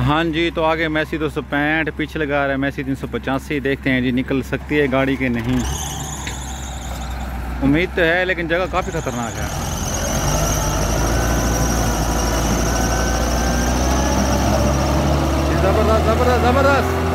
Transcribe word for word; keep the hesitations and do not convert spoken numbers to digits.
हाँ जी, तो आगे मैसी दो सौ पैंठ, पीछे लगा रहा है मैसी तीन सौ पचासी। देखते हैं जी निकल सकती है गाड़ी के नहीं, उम्मीद तो है, लेकिन जगह काफ़ी खतरनाक है। जबरदस्त जबरदस्त जबरदस्त।